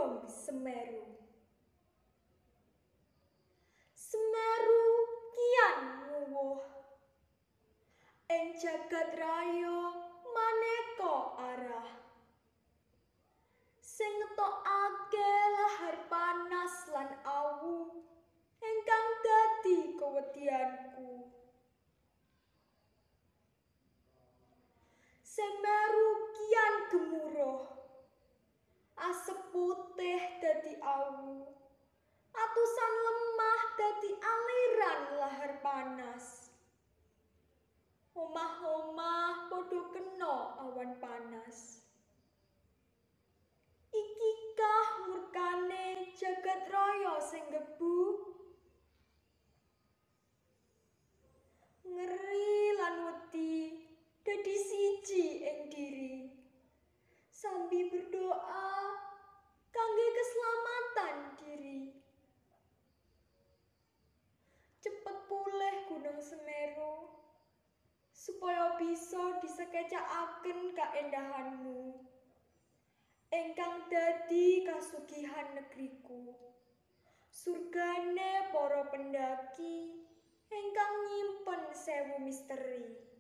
Gunung Semeru. Semeru kian nguwuh, ing jagat raya maneka arah, sing ngetokake lahar panas lan awu ingkang dadi kewedianku. Semeru kian gemuruh, asep putih dadi awu, atusan lemah dadi aliran lahar panas. Omah-omah podo kena awan panas. Iki kah murkane jagat raya sing gebu? Ngeri lan wedi dadi siji ing diri, sambil berdoa kangge keselamatan diri. Cepet pulih Gunung Semeru, supaya bisa disekecakaken kaendahanmu ingkang dadi kasugihan negeriku, surgane para pendaki ingkang nyimpen 1000 misteri.